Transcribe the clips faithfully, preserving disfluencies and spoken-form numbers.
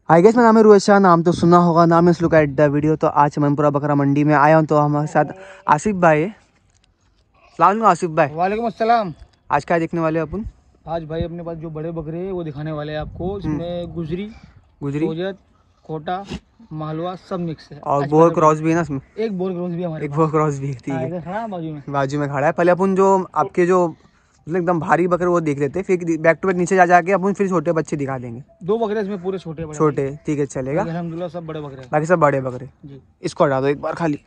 I guess मेरा नाम है रोहित शाह, नाम तो सुना होगा, नाम है लुक एट द वीडियो। तो आज मनपुरा बकरा मंडी में आया हूँ, तो हमारे साथ आसिफ भाई है। सलाम आसिफ भाई। वालेकुम अस्सलाम। आज क्या देखने वाले अपन? आज भाई अपने पास जो बड़े बकरे हैं वो दिखाने वाले हैं आपको। इसमें गुजरी गुजरी सोजत कोटा मालवा सब मिक्स है। और बोर क्रॉस भी है ना इसमें? एक बोर क्रॉस भी हमारे एक बोर क्रॉस भी है, ठीक है। हाँ, बाजू में बाजू में खड़ा है। पहले अपन जो आपके जो मतलब एकदम भारी बकरे वो देख लेते हैं, फिर बैक टू बैक नीचे जा जाके अपन फिर छोटे बच्चे दिखा देंगे। दो बकरे इसमें पूरे छोटे बड़े छोटे, ठीक है, चलेगा। अल्हम्दुलिल्लाह सब बड़े बकरे, बाकी सब बड़े बकरे जी। इसको हटा दो एक बार खाली,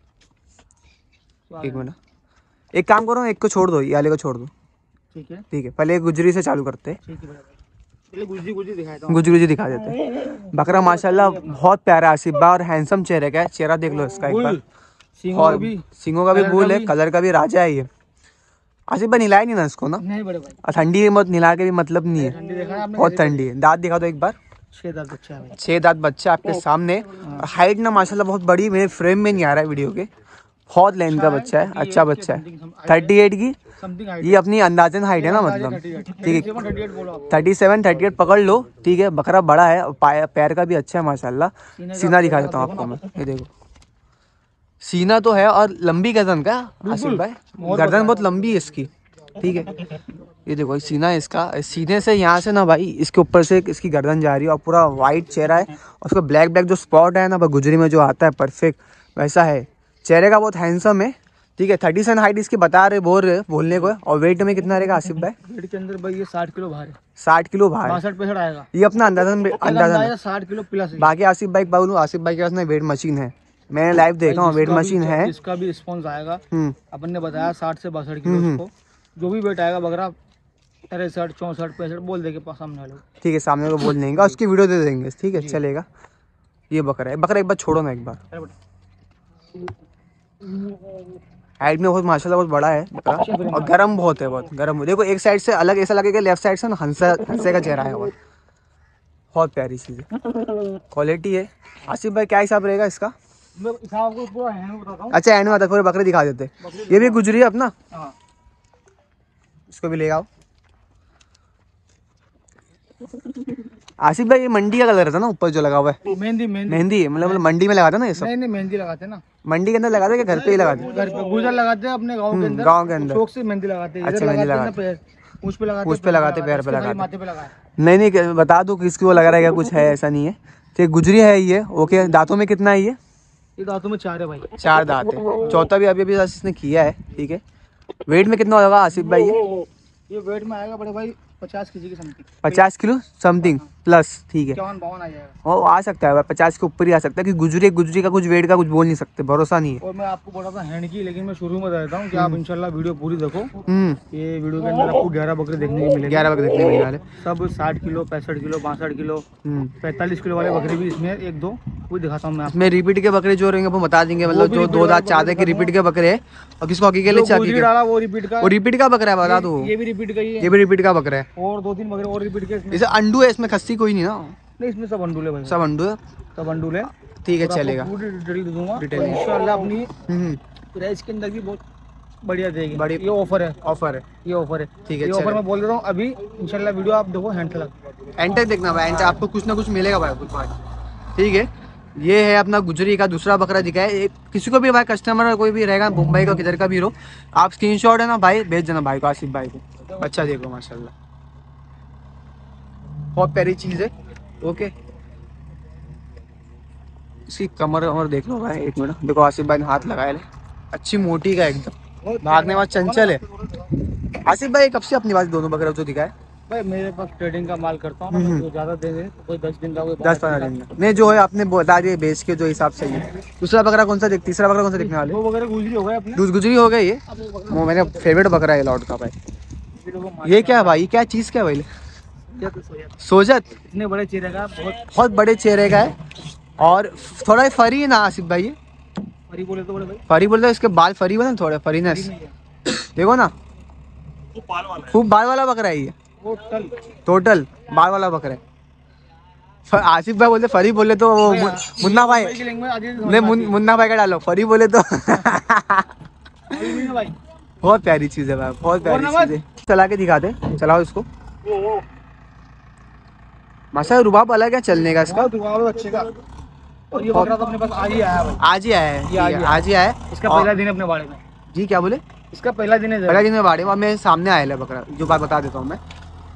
एक मिनट। एक काम करो, एक को छोड़ दो, ये वाले को छोड़ दो, ठीक है ठीक है। पहले गुजरी से चालू करते हैं। पहले गुजरी गुजरी दिखाता हूं। गुजरी गुजरी दिखा देते हैं। बकरा माशाल्लाह बहुत प्यारा आसिफ भाई और हैंडसम चेहरे का है। चेहरा देख लो इसका एक बार। सींगों का भी सींगों का भी बुल है, कलर का भी राजा है ये। आसिफ भाई निलाए नहीं ना इसको ना? नहीं बड़े भाई, और ठंडी में मत निला के भी मतलब नहीं है, ठंडी देखा आपने? बहुत ठंडी है। दांत दिखा दो एक बार। छह दांत बच्चा है भाई, छह दांत बच्चा आपके सामने। हाइट ना माशाल्लाह बहुत बड़ी, मेरे फ्रेम में नहीं आ रहा है वीडियो के। बहुत लेंथ का बच्चा है, अच्छा बच्चा है। थर्टी एट की ये अपनी अंदाजन हाइट है ना, मतलब ठीक है। थर्टी सेवन थर्टी एट पकड़ लो, ठीक है। बकरा बड़ा है, पैर का भी अच्छा है माशाल्लाह। सीना दिखा देता हूँ आपको मैं, ये देखो सीना तो है। और लंबी गर्दन का आसिफ भाई, गर्दन बहुत लंबी है इसकी, ठीक है। ये देखो सीना है इसका, सीने से यहाँ से ना भाई इसके ऊपर से इसकी गर्दन जा रही है और पूरा वाइट चेहरा है। और उसका ब्लैक ब्लैक जो स्पॉट है ना गुजरी में जो आता है परफेक्ट वैसा है। चेहरे का बहुत हैंडसम है, ठीक है। थर्टी सेवन हाइट इसकी बता रहे, बोल रहे बोलने को है। और वेट में कितना रहेगा आसिफ भाई? वेट के अंदर भाई ये साठ किलो भार है। साठ किलो भार, बासठ पैंसठ आएगा ये अपना अंदाजन अंदाजन साठ किलो प्लस। बाकी आसिफ भाई बोलूँ, आसिफ भाई के पास ना वेट मशीन है, मैंने लाइव देखा हूँ, वेट मशीन है। इसका भी रिस्पॉन्स आएगा। अपन ने बताया साठ से बासठ किलो इसको। जो भी वेट आएगा बकरा तिरसठ चौसठ पैंसठ बोल देंगे सामने वाले, ठीक है। सामने को बोल देंगे, उसकी वीडियो दे देंगे, ठीक है, चलेगा। ये बकरा है, बकरा एक बार छोड़ो ना एक बार। हाइट में बहुत माशाल्लाह बहुत बड़ा है बकरा और गर्म बहुत है, बहुत गर्म। देखो एक साइड से अलग ऐसा लगेगा, लेफ्ट साइड से ना हंसा हंसे का चेहरा है, बहुत बहुत प्यारी चीज है, क्वालिटी है। आसिफ भाई क्या हिसाब रहेगा इसका? अच्छा एंड में आता पूरे बकरे दिखा देते। ये भी गुजरी है अपना, इसको भी ले आओ। आसिफ भाई ये मंडी का कलर था ना ऊपर जो लगा हुआ है? मेहंदी मेहंदी है, मतलब मंडी में लगाते ना ये सब? नहीं नहीं मेहंदी लगाते ना मंडी के अंदर लगाते, घर पे ही लगाते? घर पे गुजर लगाते हैं अपने गांव के अंदर, गांव के अंदर शौक से मेहंदी लगाते हैं। अच्छा मेहंदी लगाते, पूछ पे लगाते, पूछ पे लगाते, पैर पे लगाते, माथे पे लगाते। नहीं नहीं बता दो किसकी वो लगा रहेगा, कुछ है ऐसा नहीं है, ठीक। गुजरी है ये, ओके। दांतों में कितना है ये? ये दांतों में चार है भाई, चार दांत है। चौथा भी अभी अभी इसने किया है, ठीक है। वेट में कितना होगा आसिफ भाई ये? ये वेट में आएगा बड़े भाई पचास केजी की समथिंग, पचास किलो समथिंग प्लस, ठीक है। इक्यावन बावन आ जाएगा, वो आ सकता है पचास के ऊपर ही आ सकता है, कि गुजरी गुजरी का कुछ वेट का कुछ बोल नहीं सकते, भरोसा नहीं है। और मैं आपको बोला था हैंड की, लेकिन मैं शुरू में रहता हूँ कि आप इंशाल्लाह वीडियो पूरी देखो। ये वीडियो के अंदर आपको ग्यारह बकरे देखने को मिलेंगे, ग्यारह बकरे देखने को मिलेंगे, सब साठ किलो पैंसठ किलो बासठ किलो पैंतालीस किलो वाले बकरे भी इसमें एक दो वो दिखाता हूँ मैं। इसमें रिपीट के बकरे जो रहेंगे वो बता देंगे, मतलब जो दो दांत चार के रिपीट के बकरे है। और किसको हकी के लिए चाहिए डाला वो रिपीट का, वो रिपीट का बकरा है, बता दो। ये भी रिपीट का ही है, ये भी रिपीट का बकरा है। और दो तीन बकरे और रिपीट के इसमें। अंडू है इसमें, खस्सी कोई नहीं ना? नहीं इसमें सब अंडूल है भाई, सब अंडू है, सब अंडूल है, ठीक है, चलेगा। पूरी डिटेल दूंगा इंशाल्लाह। अपनी प्राइस के अंदर भी बहुत बढ़िया देगी, बड़ी ये ऑफर है, ऑफर है, ये ऑफर है, ठीक है। ये ऑफर मैं बोल देता हूँ अभी, इंशाल्लाह वीडियो आप देखो एंड तक, एंड तक देखना भाई, एंड आपको कुछ ना कुछ मिलेगा भाई, कुछ भाई, ठीक है। ये है अपना गुजरी का दूसरा बकरा दिखा है। किसी को भी भाई कस्टमर कोई भी रहेगा मुंबई का किधर का भी हो, आप स्क्रीनशॉट है ना भाई भेज देना भाई को, आसिफ भाई को। अच्छा देखो माशाल्लाह बहुत प्यारी चीज है, ओके। इसकी कमर वमर देख लो भाई, एक मिनट देखो, आसिफ भाई ने हाथ लगाया ले, अच्छी मोटी का एकदम, भागने वाला चंचल है। आसिफ भाई कब से अपनी बात दोनों बकरे जो दिखाए? भाई मेरे पास ट्रेडिंग का माल करता हूँ, जो ज्यादा दे दे कोई दस दिन का, कोई दस पंद्रह दिन का नहीं, जो है आपने बता दिए बेच के जो हिसाब से है। दूसरा बकरा कौन सा, तीसरा बकरा कौन सा दिखने वाले? वो बकरा गुजरी हो गया अपने, दूध गुजरी हो गई, ये वो मेरा फेवरेट बकरा है लॉट का भाई। ये क्या भाई, क्या चीज क्या भाई? सोजत, इतने बड़े चेहरे का, बहुत बहुत बड़े चेहरे का है और थोड़ा फरी है ना आसिफ भाई? ये फरी बोले तो बड़े भाई, फरी बोले तो इसके बाल फरी हुए ना, थोड़े फरीनेस देखो ना, खूब बाल वाला बकरा है ये, टोटल टोटल बाल वाला बकरा है। आसिफ भाई बोलते फरी बोले तो वो मुन्ना भाई, नहीं मुन्ना भाई का डालो, फरी बोले तो बहुत प्यारी चीज है भाई, बहुत प्यारी चीज है। चला के दिखाते, चलाओ इसको, माशाल्लाह रुबाब अलग है चलने का इसका, रुबाब अच्छे का। और ये बकरा तो अपने पास आज ही आया है, आज ही आया है, आज ही आया है। इसका पहला दिन है अपने बाड़े में। जी क्या बोले? इसका पहला दिन है, पहला दिन में बाड़े में मेरे सामने आया है बकरा, जो बात बता देता हूँ मैं।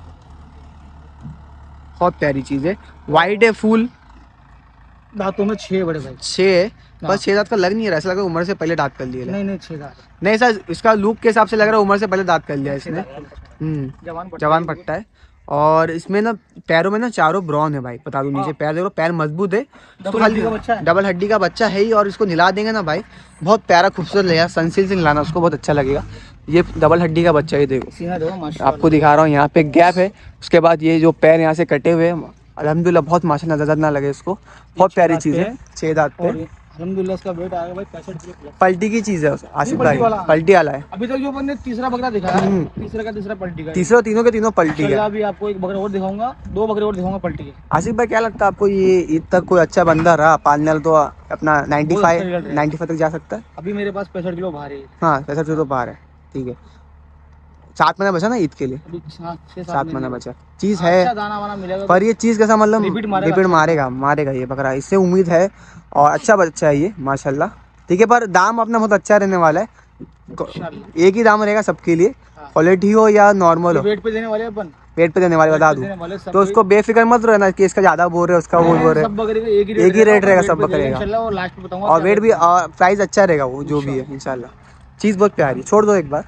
बहुत प्यारी चीज है, वाइट है फुल, दांतों में छह बड़े भाई, छह, बस छह दांत का लग नहीं रहा, ऐसा लग रहा है उम्र से पहले दांत कर लिए। नहीं नहीं छह दांत नहीं सर, इसका लुक के हिसाब से लग रहा है उम्र से पहले दांत कर लिया इसने। हम्म, जवान पट्टा है। और इसमें ना पैरों में ना चारों ब्राउन है भाई, बता दूं। नीचे पैर देखो, पैर मजबूत है, डबल हड्डी का बच्चा है, डबल हड्डी का बच्चा है ही। और इसको निला देंगे ना भाई, बहुत प्यारा खूबसूरत लगेगा। सनसिल्क से निलाना उसको बहुत अच्छा लगेगा। ये डबल हड्डी का बच्चा, ये देखो आपको दिखा रहा हूँ, यहाँ पे गैप है। उसके बाद ये जो पैर यहाँ से कटे हुए हैं, अल्हम्दुलिल्लाह बहुत माशाल्लाह, नजर ना लगे इसको, बहुत प्यारी चीज है। छह दांत पे अल्हम्दुलिल्लाह, इसका वेट आएगा भाई पैंसठ किलो। पलटी की चीज है आसिफ भाई, पलटी वाला है। अभी तक जो मैंने तीसरा बकरा दिखाया है, तीसरा का तीसरा पलटी का, तीसरा तीनों के तीनों पलटी है। अभी आपको एक बकरा और दिखाऊंगा, दो बकरे और दिखाऊंगा पलटी के। आसिफ भाई क्या लगता है आपको, ये ईद तक कोई अच्छा बंदा रहा पालने तो अपना नाइन्टी फाइव नाइन्टी फाइव तक जा सकता है? अभी मेरे पास पैंसठ किलो बाहर है। हाँ पैंसठ किलो बाहर है, ठीक है। सात महीना बचा ना ईद के लिए, सात महीना बचा। चीज है अच्छा दाना वाना मिलेगा, पर ये चीज कैसा मतलब रिपीट मारेगा, रिपीट मारेगा मारेगा ये बकरा, इससे उम्मीद है। और अच्छा बच्चा है ये माशाल्लाह, ठीक है। पर दाम अपना बहुत अच्छा रहने वाला है, एक ही दाम रहेगा सबके लिए, क्वालिटी हो या नॉर्मल हो। वेट पे देने वाले अपन, वेट पे देने वाले बता दूं तो उसको बेफिक्र मत रहना कि इसका ज्यादा बोल रहे उसका वो बोल रहे, एक ही रेट रहेगा सब बकरे का। और वेट भी प्राइस अच्छा रहेगा वो जो भी है इंशाल्लाह। चीज बहुत प्यारी, छोड़ दो एक बार।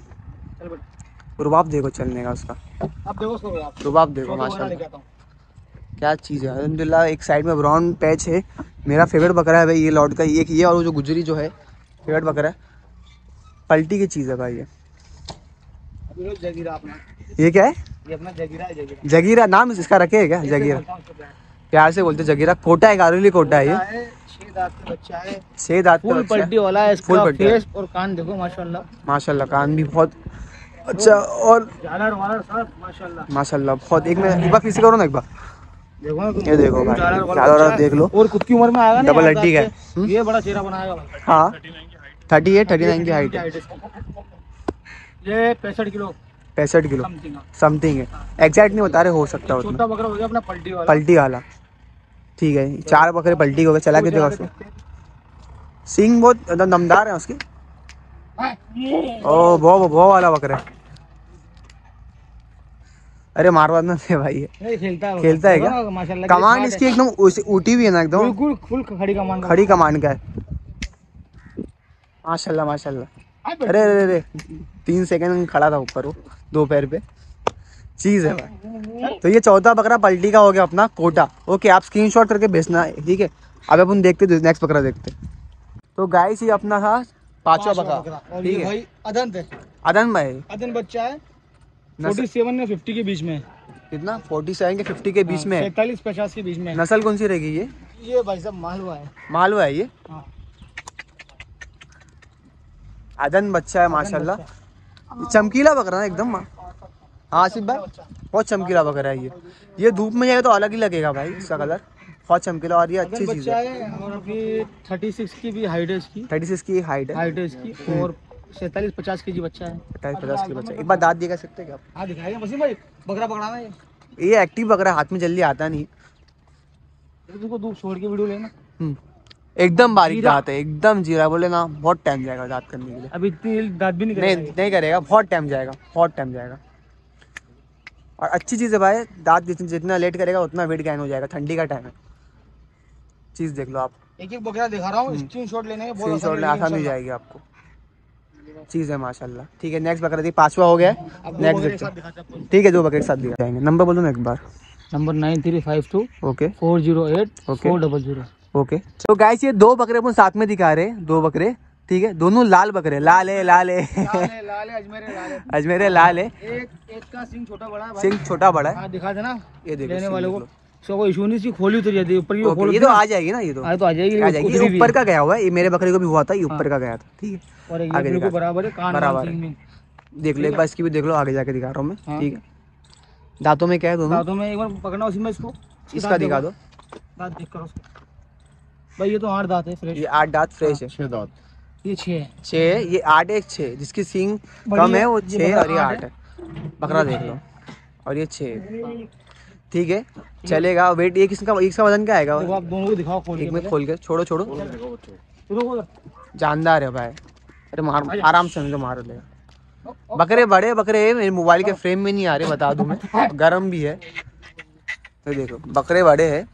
रुबाब देखो चलने का उसका, आप देखो उसको, रुबाब देखो माशाल्लाह क्या चीज़ है। अल्हम्दुलिल्लाह एक साइड में ब्राउन पैच है, मेरा फेवरेट बकरा है भाई ये लॉट का, एक ये और वो जो गुजरी जो है फेवरेट बकरा है, पलटी की चीज़ है भाई ये। जगीरा अपना, ये क्या है? ये अपना जगीरा है, जगीरा, जगीरा नाम इसका रखे है क्या? जगीरा प्यार से बोलते जगीरा। कोटा है, गारोली कोटा है ये, छह दांत का बच्चा है, छह दांत का फुल पलटी वाला है। इसका फेस और कान देखो माशाल्लाह, माशाल्लाह कान भी बहुत अच्छा, और झालर वालर सब माशाल्लाह माशाल्लाह बहुत। एक में एक बार किसी करो ना, एक बार देखो, ये देखो भाई, झालर देख लो। और खुद की उम्र में आएगा ना, डबल हड्डी का, ये बड़ा चेहरा बनाएगा भाई। हाँ थर्टी एट थर्टी नाइन की हाइट है। ये पैंसठ किलो पैंसठ किलो समथिंग है, एग्जैक्ट नहीं बता रहे, हो सकता है छोटा बकरा हो गया अपना पलटी वाला, पलटी वाला, ठीक है। चार बकरे पलटी हो गए, चला के देखो उसको, सींग बहुत दमदार है उसकी। ओ वो वो वाला बकरा है, अरे मारवाड़ में थे भाई, ये खेलता है, खेलता है क्या? माशाल्लाह कमांड इसकी एकदम ऊटी हुई है ना, एकदम बिल्कुल फुल खड़ी कमांड, खड़ी कमांड का है माशाल्लाह माशाल्लाह। अरे अरे अरे तीन सेकंड खड़ा था ऊपर वो दो पैर पे, चीज है भाई। तो ये चौथा बकरा पलटी का हो गया अपना कोटा। ओके, आप स्क्रीनशॉट करके भेजना है, ठीक है। अब अपन देखते नेक्स्ट बकरा देखते। तो गाइस ये अपना था पांचवा बकरा, ठीक है भाई। अदन थे, अदन भाई, अदन बच्चा है, सैंतालीस या पचास के बीच में। कितना? सैंतालीस के पचास के बीच में, सैंतालीस पचास के बीच में। नस्ल कौन सी रहेगी ये? ये भाई साहब मालवा है, मालवा है ये। हाँ। अदन बच्चा है माशाल्लाह, चमकीला बकरा है एकदम। हाँ आसिफ भाई बहुत चमकीला बकरा है ये, ये धूप में जाएगा तो अलग ही लगेगा भाई इसका कलर, बहुत चमकीला। और ये अच्छी चीज है। और अभी छत्तीस की भी हाइट है इसकी, छत्तीस की हाइट है, हाइट है इसकी। और सैंतालीस पचास के जी बच्चा है, सैंतालीस पचास की बच्चा। एक बार दांत दिखा सकते हैं क्या? हाँ दिखाएंगे वसीम भाई, बकरा पकड़ाना है ये एक्टिव बकरा, हाथ में जल्दी आता नहीं, तुमको दूध छोड़ के वीडियो लेना। एकदम बारीक दांत है, एकदम जीरा, बोले ना बहुत टाइम जाएगा दांत करने के लिए। अभी इतनी दांत भी नहीं नहीं नहीं करेगा, बहुत टाइम जाएगा, बहुत टाइम जाएगा। और अच्छी चीज़ है भाई, दांत जितना जितना लेट करेगा उतना वेट गेन हो जाएगा, ठंडी का टाइम है। चीज़ देख लो आप, एक एक बकरा दिखा रहा हूँ, स्क्रीनशॉट लेने में बहुत शॉट आसान हो जाएगी आपको। चीज़ है माशाल्लाह, ठीक है। नेक्स्ट बकरा थी, पांचवा हो गया, नेक्स्ट देखते, ठीक है। दो बकरे के साथ दिखा जाएंगे। नंबर बोलो ना एक बार। Number nine three five two okay four zero eight four double zero okay. तो गाइस ये दो बकरे अपन साथ में दिखा रहे हैं, दो बकरे, ठीक है। दोनों लाल बकरे, लाल है लाल है लाल है, अजमेरे लाल है, अजमेरे लाल है। एक एक का सिंग छोटा बड़ा है, सिंग छोटा बड़ा है। हाँ दिखा देना, ये देखो लेने वाले को सो कोई इशू नहीं, सी खोली उतर जाती है ऊपर की, ओके, ये तो आ जाएगी ना, ये तो आ तो आ जाएगी, आ जाएगी। ये ऊपर का गया हुआ है, ये मेरे बकरे को भी हुआ था, ये ऊपर का गया था, ठीक है। और एक आगे बिल्कुल बराबर है, कान बराबर है, देख लो एक बार इसकी भी देख लो, आगे जाके दिखा रहा हूँ मैं, ठीक है। दांतों में क्या है दोनों? दांतों में एक बार पकड़ना उसी में इसको, इसका दिखा दो, दांत देख कर उसको भाई। ये तो आठ दांत है फ्रेश, ये आठ दांत फ्रेश है, छह दांत, ये छह है, छह है, ये आठ एक छह, जिसकी सींग कम है वो छह और ये आठ है। बकरा देख लो, और ये छह, ठीक है चलेगा। वेट ये किसका, इसका वजन क्या आएगा? आप दोनों को दिखाओ खोल के। एक में खोल के छोड़ो छोड़ो, जानदार है भाई। अरे मार आराम से तो मार लेगा। बकरे बड़े बकरे मेरे मोबाइल के फ्रेम में नहीं आ रहे, बता दूं मैं, गर्म भी है। ये देखो बकरे बड़े हैं।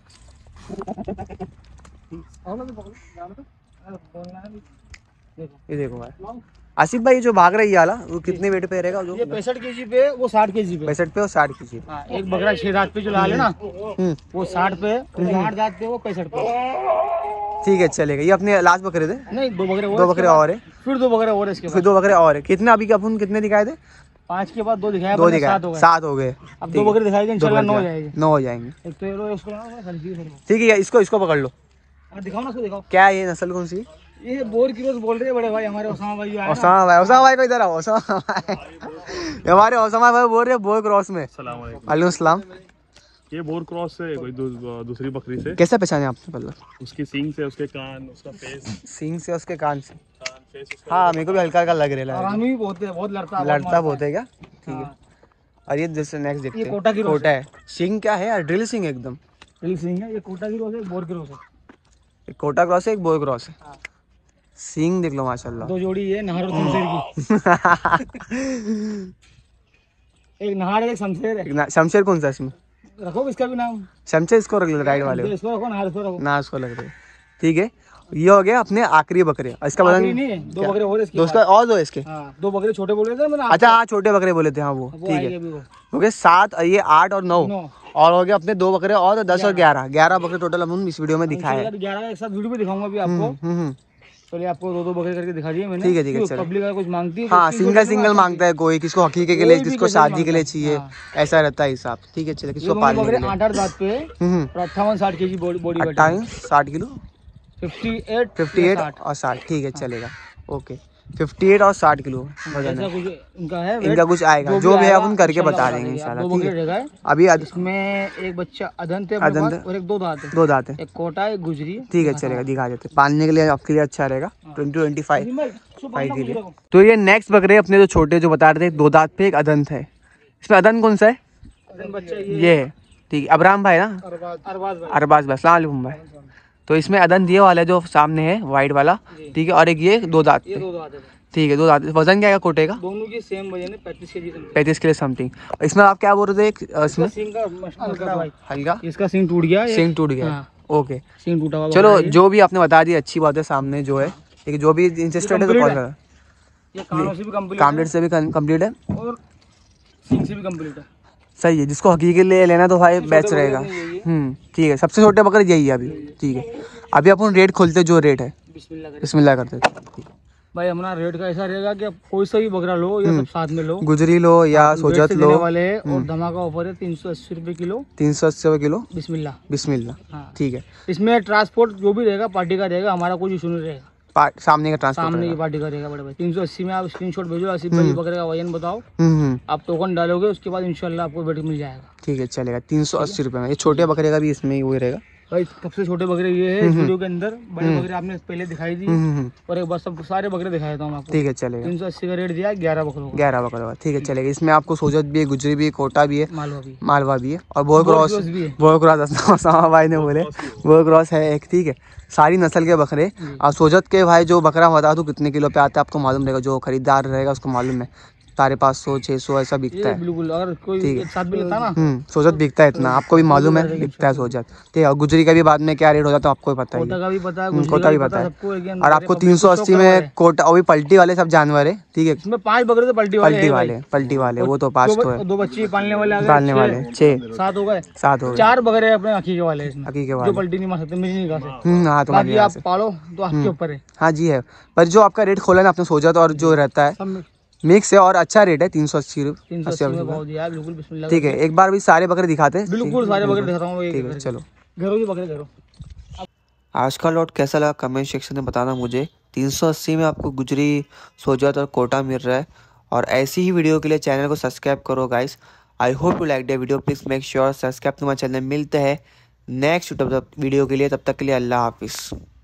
ये देखो भाई आसिफ भाई जो भाग रही है आला वो कितने वेट पे रहेगा? जो ये पैंसठ केजी पे, वो साठ केजी पे। पैंसठ पे और साठ केजी। हाँ, एक बकरा छह दांत पे जो लाल है ना वो साठ पे, आठ दांत पे वो पैंसठ पे। ठीक है चलेगा। ये अपने लास्ट बकरे थे? नहीं, दो बकरे दो बकरे और है, फिर दो बकरे और इसके फिर दो बकरे और है। कितने अभी अपन कितने दिखाए थे? पाँच के बाद दो दिखाया, दो दिखाए, सात हो गए। अब दो बकरे दिखाएंगे इंशाल्लाह नौ हो जाएंगे। नौ हो जाएंगे एक तो ये लो इसको ना, ठीक है। इसको इसको पकड़ लो। दिखाओ ना, इसको दिखाओ। क्या है ये नस्ल कौन सी? ये बोर की रोज बोल रहे हैं बड़े भाई हमारे ओसामा भाई जो है ना। ओसामा भाई, ओसामा भाई को इधर आओ। ओसामा भाई हमारे ओसामा भाई बोल रहे हैं बोर क्रॉस में। वालेकुम सलाम। ये बोर क्रॉस से कोई दू, दूसरी बकरी से। कैसे पहचाने आपने? पहले उसकी सींग से, उसके कान, उसका फेस। सींग से, उसके कान से। कान, फेस हाँ मेरे को भी हल्का हल्का लग रहा है। आरामी भी बहुत है, बहुत लड़ता लड़ता बहुत है क्या? ठीक है। और ये जैसे नेक्स्ट देखते हैं, कोटा की कोटा है। सिंग क्या है यार? ड्रिल सिंग एकदम। ड्रिल सिंग है। ये कोटा की रोज है, बोर की रोज है। एक कोटा क्रॉस है, एक बोर क्रॉस है। सिंग देख लो माशाल्लाह। दो जोड़ी है नहार और शमशेर की। एक नहार है, एक शमशेर है। शमशेर कौन सा इसमें? रखो इसका भी नाम। शमशेर इसको रख लो, राइट वाले को। इसको रखो, नहार इसको रखो। ना इसको लग रहा है। ठीक है ये हो गया अपने आखिरी बकरे। इसका वजन नहीं है, दो बकरे और इसके। दोस्त और दो इसके। हाँ, दो बकरे छोटे बोले थे मैंने। अच्छा हाँ छोटे बकरे बोले थे। हाँ वो ठीक है। हो गए सात, ये आठ और नौ, और हो गया अपने दो बकरे और दस और ग्यारह। ग्यारह बकरे टोटल हम इस वीडियो में दिखाए हैं। ग्यारह एक साथ वीडियो में दिखाऊंगा अभी आपको। चलिए आपको दो दो बकरे करके दिखा दिए मैंने। ठीक है ठीक है चलो। पब्लिक कुछ मांगती है। हाँ सिंगल सिंगल मांगता है कोई, किसको हकीके के लिए, किसको शादी के लिए चाहिए, ऐसा रहता है हिसाब। ठीक है चलो। किसको पालने के लिए। आठ आठ दांत पे और अट्ठावन साठ केजी बॉडी बॉडी अट्ठाईस साठ किलो, फिफ्टी एट फिफ्टी एट और साठ। ठीक है चलेगा ओके। फिफ्टी एट और साठ किलो वजन है इनका है। इनका कुछ आएगा जो भी है अपन करके बता देंगे इंशाल्लाह। ठीक है अभी इसमें एक बच्चा अदंत है और एक दो दांत है। दो दांत है, एक कोटा एक गुजरी। ठीक है चलेगा दिखा देते। पालने के लिए आपके लिए अच्छा रहेगा। ट्वेंटी ट्वेंटी फाइव फाइव के लिए। तो ये नेक्स्ट बकरे अपने जो छोटे जो बता रहे थे, दो दांत पे एक अदंत है। इसमें अदंत कौन सा है? ये है ठीक है। अबराम भाई ना, अरबाज भाई। अस्सलाम वालेकुम भाई। तो इसमें अदंत ये वाला जो सामने है वाइट वाला, ठीक है। और एक ये दो दांत पे, ठीक है दो दांत। वजन क्या है कोटे का? दोनों की सेम वजन है, पैंतीस केजी पैंतीस किलो समथिंग। इसमें आप क्या बोल रहे थे? इसमें हल्का इसका सींग टूट गया, सींग टूट गया। ओके सींग टूटा हुआ। चलो जो भी आपने बता दिया अच्छी बात है। सामने जो है ठीक है, जो भी इंटरेस्टेड है तो कॉल करें। कामलेट से भी कंप्लीट है और सींग से भी कंप्लीट है। सही है। जिसको हकीकी के लिए लेना तो भाई बेस्ट रहेगा। हम्म ठीक है। सबसे छोटे बकरे यही है अभी। ठीक है अभी अपन रेट खोलते जो रेट है बिस्मिल्लाह करते। भाई हमारा रेट का ऐसा रहेगा कि आप कोई सा भी बकरा लो या सब साथ में लो, गुजरी लो या सोजत लो वाले। और धमाका ऑफर है तीन सौ अस्सी रुपए किलो। तीन सौ अस्सी रुपए किलो बिस्मिल्लाह बिस्मिल्लाह। हाँ। ठीक है। इसमें ट्रांसपोर्ट जो भी रहेगा पार्टी का रहेगा, हमारा कोई इशू नहीं रहेगा। सामने का ट्रांसपोर्ट सामने की पार्टी का रहेगा बड़े भाई। तीन सौ अस्सी में आप स्क्रीनशॉट भेजो, अस्सी भाई बकरे का वजन बताओ, आप टोकन डालोगे उसके बाद इंशाल्लाह आपको वेट मिल जाएगा। ठीक है चलेगा। तीन सौ अस्सी रुपए में ये छोटे बकरे का भी इसमें ही वही रहेगा भाई। सबसे छोटे बकरे ये है इस वीडियो के अंदर। बड़े बकरे आपने पहले दिखाई दी और एक बार सब सारे बकरे दिखाया था आपको। ठीक है चलेगा। तीन सौ अस्सी का रेट दिया, ग्यारह बकरों का। ग्यारह बकरों का ठीक है चलेगा। इसमें आपको सोजत भी है, गुजरी भी है, कोटा भी है, मालवा भी मालवा भी है और बोर क्रॉस भी है। बोर क्रॉस भाई ने बोले बोर क्रॉस है एक। ठीक है सारी नस्ल के बकरे। और सोजत के भाई जो बकरा बता दूं कितने किलो पे आता है आपको मालूम रहेगा, जो खरीदार रहेगा उसको मालूम है। साढ़े पाँच सौ छः सौ ऐसा बिकता है। बिल्कुल अगर कोई एक साथ भी लेता ना। हम्म सोजत बिकता है इतना, आपको भी मालूम है बिकता है सोजत। ठीक है। गुजरी का भी बाद में क्या रेट हो जाता है आपको भी पता है, कोटा का भी पता है, कोटा भी पता है। और आपको तीन सौ अस्सी में कोटा, वो भी पलटी वाले सब जानवर है। ठीक है इसमें पांच बकरे तो पलटी वाले पलटी वाले पलटी वाले वो तो पाँच तो है। दो बच्चे पालने वाले पालने वाले छः सात हो गए सात हो गए। चार बकरे अपने हकीके वाले इसमें, हकीके जो वाले पलटी नहीं मार सकते, मिर्च नहीं खा सकते। हम्म हाँ बाकी आप पालो तो आपके ऊपर है। हाँ जी है। पर जो आपका रेट खोला ना आपने सोचा तो, और जो रहता है मिक्स है और अच्छा रेट है तीन सौ अस्सी रुपये। ठीक है एक बार भी सारे बकरे दिखाते हैं। बिल्कुल सारे बकरे दिखाता हूँ। ठीक है चलो। घरों के बकरे घरों। आज का लॉट कैसा लगा कमेंट सेक्शन में बताना मुझे। तीन सौ अस्सी में आपको गुजरी सोजत और कोटा मिल रहा है। और ऐसी ही वीडियो के लिए चैनल को सब्सक्राइब करो guys. I hope you like the video. Please make sure subscribe to my channel. मिलते हैं नेक्स्ट वीडियो के लिए, तब तक के लिए अल्लाह हाफिज़।